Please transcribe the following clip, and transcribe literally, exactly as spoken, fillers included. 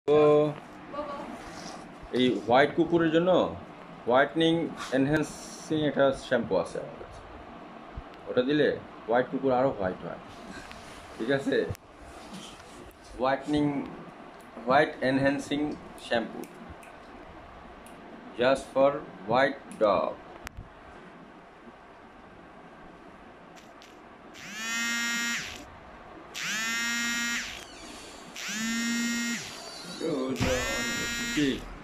তো এই হোয়াইট কুকুরের জন্য হোয়াইটনিং এনহ্যান্সিং একটা শ্যাম্পু আছে আমার কাছে। ওটা দিলে হোয়াইট কুকুর আরও হোয়াইট হয়। ঠিক আছে, whitening white enhancing shampoo just for white dog. Good on.